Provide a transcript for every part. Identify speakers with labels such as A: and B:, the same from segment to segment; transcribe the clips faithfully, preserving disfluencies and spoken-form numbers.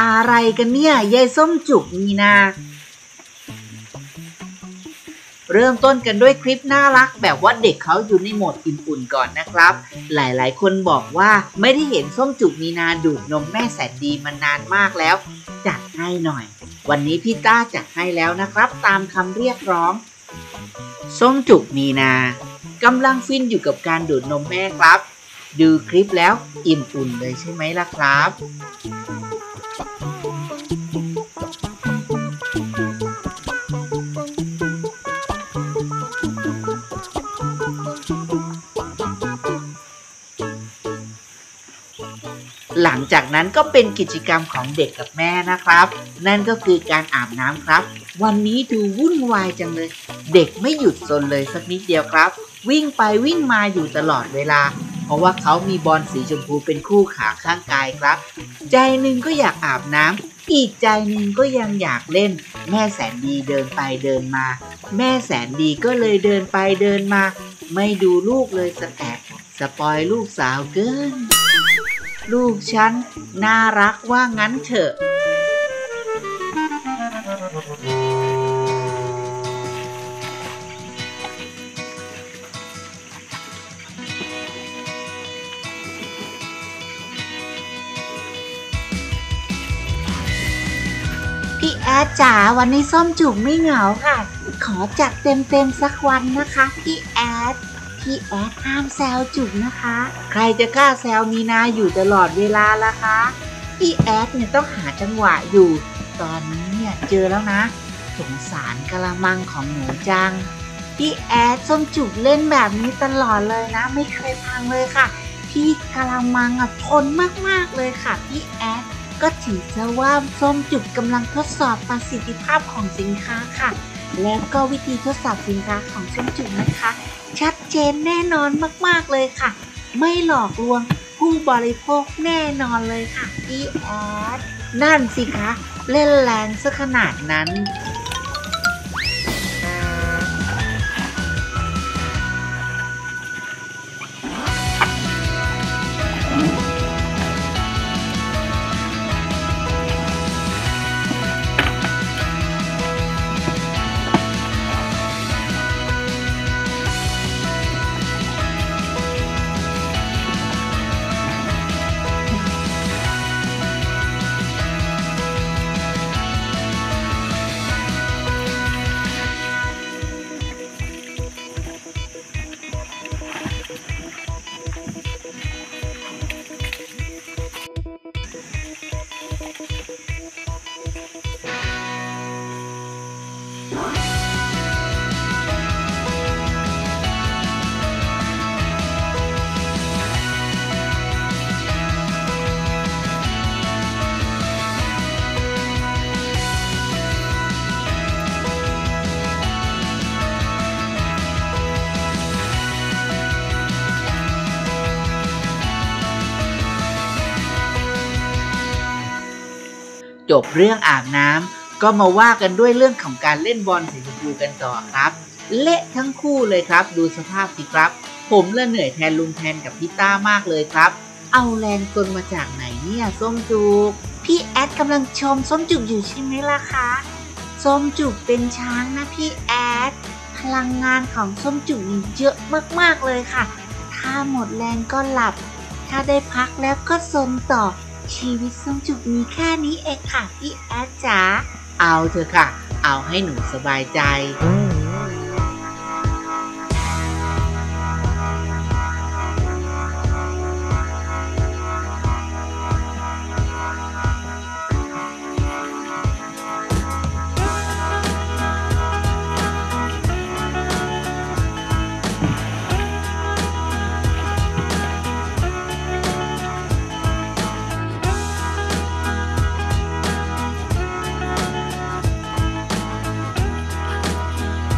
A: อะไรกันเนี่ยยายส้มจุกมีนาเริ่มต้นกันด้วยคลิปน่ารักแบบว่าเด็กเขาอยู่ในโหมดอุ่นๆก่อนนะครับหลายๆคนบอกว่าไม่ได้เห็นส้มจุกมีนาดูดนมแม่แสนดีมานานมากแล้วจัดให้หน่อยวันนี้พี่ต้าจัดให้แล้วนะครับตามคำเรียกร้องส้มจุกมีนากำลังฟินอยู่กับการดูดนมแม่ครับดูคลิปแล้วอิ่มอุ่นเลยใช่ไหมล่ะครับหลังจากนั้นก็เป็นกิจกรรมของเด็กกับแม่นะครับนั่นก็คือการอาบน้ำครับวันนี้ดูวุ่นวายจังเลยเด็กไม่หยุดซนเลยสักนิดเดียวครับวิ่งไปวิ่งมาอยู่ตลอดเวลาเพราะว่าเขามีบอลสีชมพูเป็นคู่ขาข้างกายครับใจหนึ่งก็อยากอาบน้ำอีกใจหนึ่งก็ยังอยากเล่นแม่แสนดีเดินไปเดินมาแม่แสนดีก็เลยเดินไปเดินมาไม่ดูลูกเลยสักแอะสปอยลูกสาวเกินลูกฉันน่ารักว่างั้นเถอะพี่แอดจ๋าวันนี้ส้มจุกไม่เหงาค่ะขอจัดเต็มๆสักวันนะคะพี่แอดพี่แอดห้ามแซวจุกนะคะใครจะกล้าแซวมีนาอยู่ตลอดเวลาล่ะคะพี่แอดเนี่ยต้องหาจังหวะอยู่ตอนนี้เนี่ยเจอแล้วนะสงสารกะละมังของหนูจังพี่แอดส้มจุกเล่นแบบนี้ตลอดเลยนะไม่เคยพังเลยค่ะพี่กะละมังอ่ะทนมากๆเลยค่ะพี่แอดก็ถือซะว่าส้มจุกกำลังทดสอบประสิทธิภาพของสินค้าค่ะแล้วก็วิธีทดสอบสินค้าของส้มจุกนะคะชัดเจนแน่นอนมากๆเลยค่ะไม่หลอกลวงผู้บริโภคแน่นอนเลยค่ะพี่แอดนั่นสิคะเล่นแรงซะขนาดนั้นจบเรื่องอาบน้ำก็มาว่ากันด้วยเรื่องของการเล่นบอลสีชมพูกันต่อครับเละทั้งคู่เลยครับดูสภาพสิครับผมละเหนื่อยแทนลุงแทนกับพี่ต้ามากเลยครับเอาแรงกลมาจากไหนเนี่ยส้มจุกพี่แอดกำลังชมส้มจุกอยู่ใช่ไหมล่ะคะส้มจุกเป็นช้างนะพี่แอดพลังงานของส้มจุกเยอะมากๆเลยค่ะถ้าหมดแรงก็หลับถ้าได้พักแล้วก็ซนต่อชีวิตส้มจุกมีแค่นี้เองค่ะพี่แอดจ๋าเอาเถอะค่ะเอาให้หนูสบายใจ จ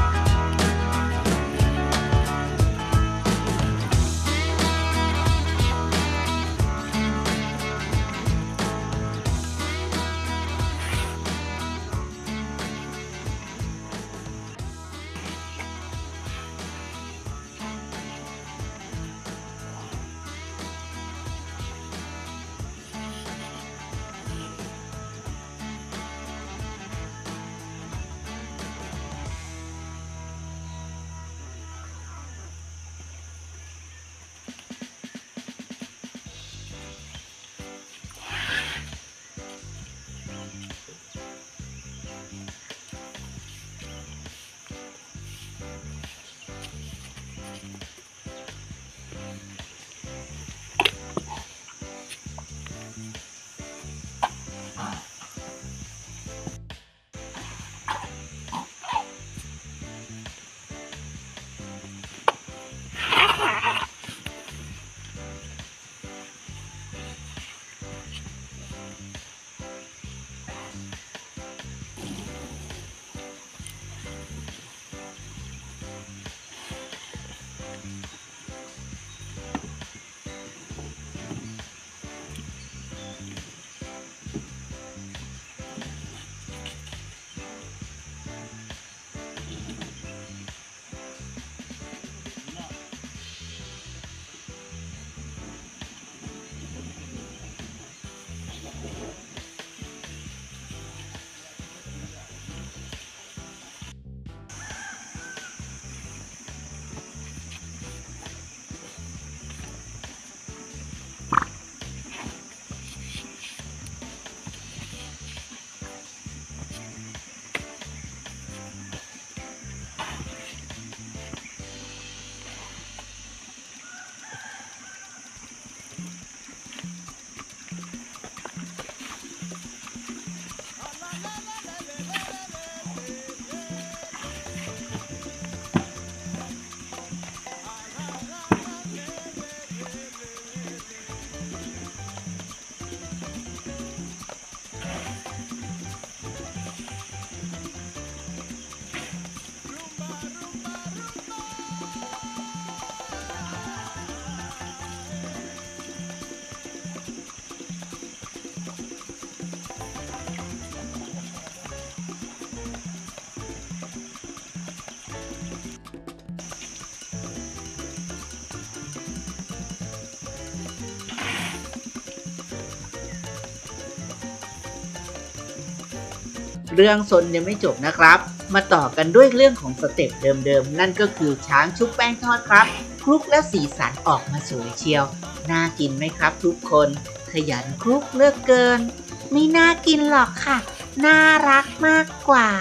A: เรื่องซนยังไม่จบนะครับมาต่อกันด้วยเรื่องของสเต็ปเดิมๆนั่นก็คือช้างชุบแป้งทอดครับคลุกและสีสันออกมาสวยเชียวน่ากินไหมครับทุกคนขยันคลุกเลือกเกินไม่น่ากินหรอกค่ะน่ารักมากกว่า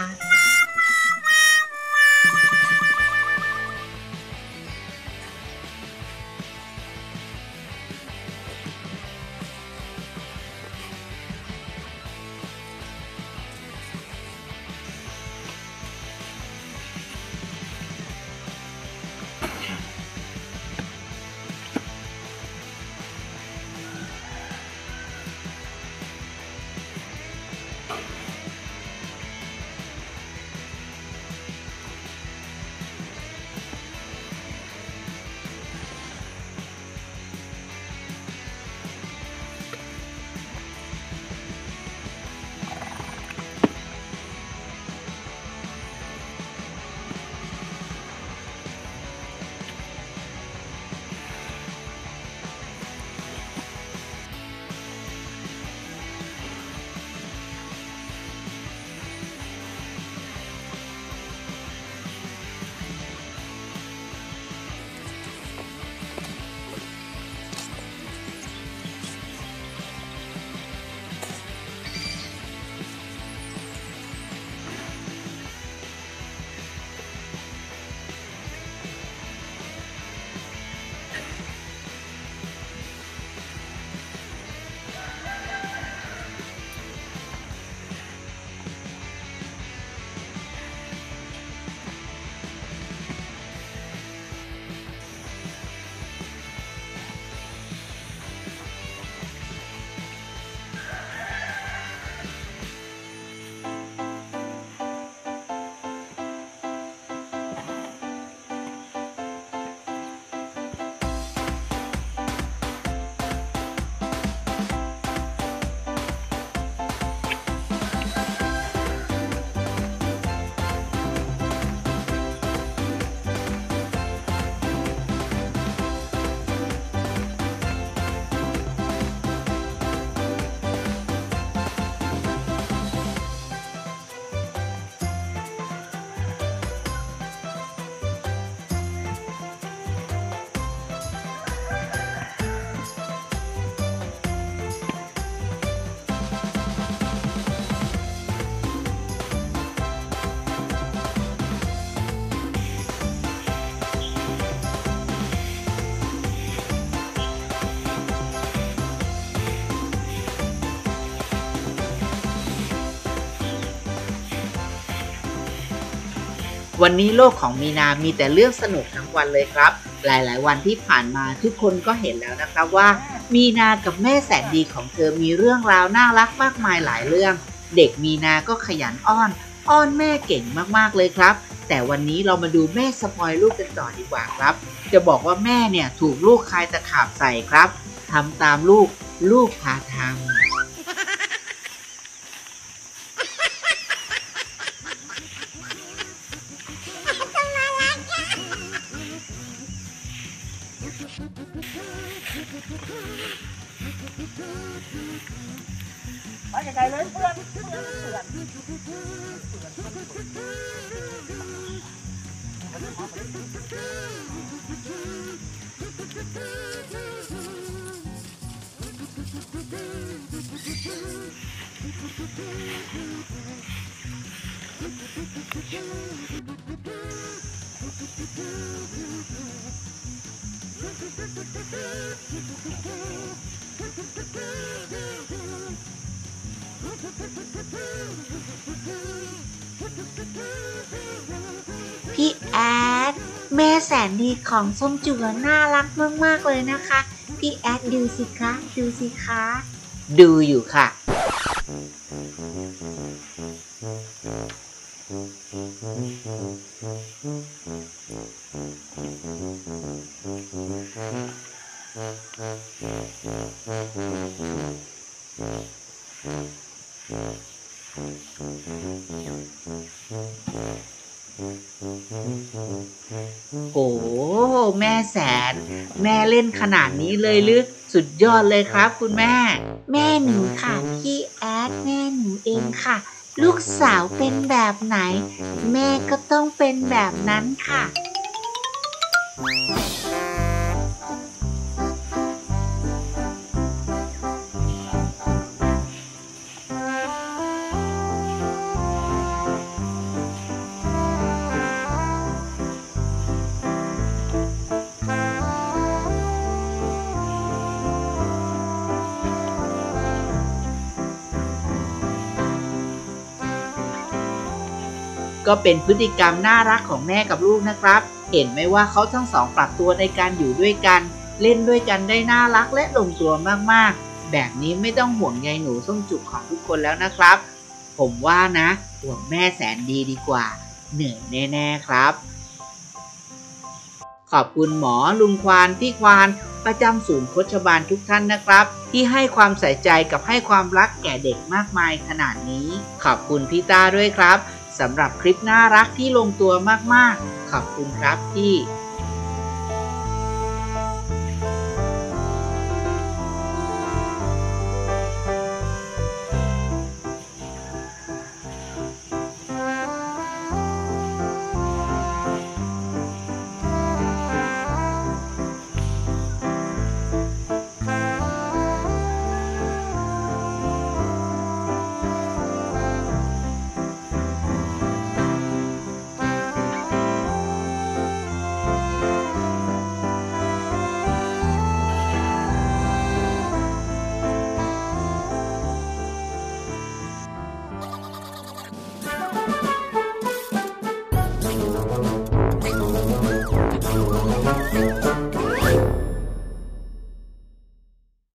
A: วันนี้โลกของมีนามีแต่เรื่องสนุกทั้งวันเลยครับหลายๆวันที่ผ่านมาทุกคนก็เห็นแล้วนะครับว่ามีนากับแม่แสนดีของเธอมีเรื่องราวน่ารักมากมายหลายเรื่องเด็กมีนาก็ขยันอ้อนอ้อนแม่เก่งมากๆเลยครับแต่วันนี้เรามาดูแม่สปอยลูกกันต่อดีกว่าครับจะบอกว่าแม่เนี่ยถูกลูกคายตะขาบใส่ครับทำตามลูกลูกพาทำ
B: ไปไกลๆเลยเพื่อนเพื่อนเพื่อน
A: พี่แอดแม่แสนดีของส้มจุ๋น่ารักมากๆเลยนะคะพี่แอดดูสิคะดูสิคะดูอยู่ค่ะโอ้แม่แสนแม่เล่นขนาดนี้เลยหรือสุดยอดเลยครับคุณแม่แม่หนูค่ะพี่แอดแม่หนูเองค่ะลูกสาวเป็นแบบไหนแม่ก็ต้องเป็นแบบนั้นค่ะก็เป็นพฤติกรรมน่ารักของแม่กับลูกนะครับเห็นไหมว่าเขาทั้งสองปรับตัวในการอยู่ด้วยกันเล่นด้วยกันได้น่ารักและลงตัวมากๆแบบนี้ไม่ต้องห่วงใยหนูส้มจุกของทุกคนแล้วนะครับผมว่านะห่วงแม่แสนดีดีกว่าเหนื่อยแน่ๆครับขอบคุณหมอลุงควานพี่ควานประจำศูนย์โคชบาลทุกท่านนะครับที่ให้ความใส่ใจกับให้ความรักแก่เด็กมากมายขนาดนี้ขอบคุณพี่ต้าด้วยครับสำหรับคลิปน่ารักที่ลงตัวมากๆขอบคุณครับพี่